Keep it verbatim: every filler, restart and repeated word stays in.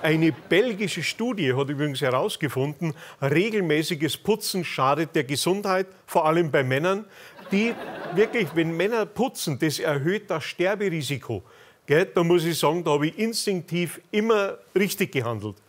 Eine belgische Studie hat übrigens herausgefunden, regelmäßiges Putzen schadet der Gesundheit, vor allem bei Männern. Die wirklich, wenn Männer putzen, das erhöht das Sterberisiko. Gell? Da muss ich sagen, da habe ich instinktiv immer richtig gehandelt.